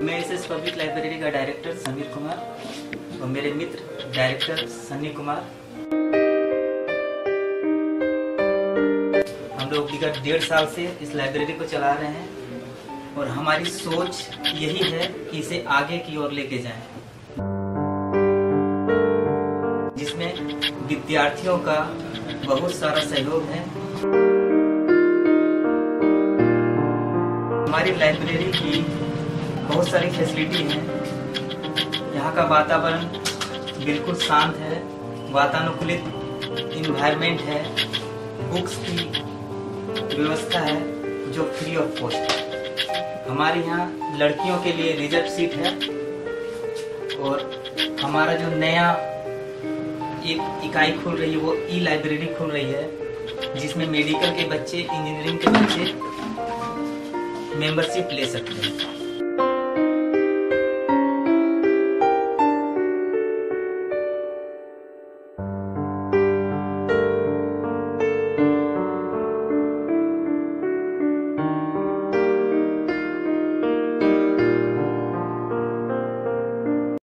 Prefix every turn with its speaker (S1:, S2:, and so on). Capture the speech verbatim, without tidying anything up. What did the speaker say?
S1: मैं S public library का director Samir Kumar और मेरे मित्र डायरेक्टर सन्नी कुमार, हम लोग विगत डेढ़ साल से इस लाइब्रेरी को चला रहे हैं और हमारी सोच यही है कि इसे आगे की ओर लेके जाएं, जिसमें विद्यार्थियों का बहुत सारा सहयोग है। हमारी लाइब्रेरी की बहुत सारी फैसिलिटी है। यहाँ का वातावरण बिल्कुल शांत है, वातानुकूलित इन्वायरमेंट है, बुक्स की व्यवस्था है जो फ्री ऑफ कॉस्ट है। हमारे यहाँ लड़कियों के लिए रिजर्व सीट है और हमारा जो नया एक इकाई खुल रही है वो ई लाइब्रेरी खुल रही है, जिसमें मेडिकल के बच्चे, इंजीनियरिंग के बच्चे मेंबरशिप ले सकते हैं।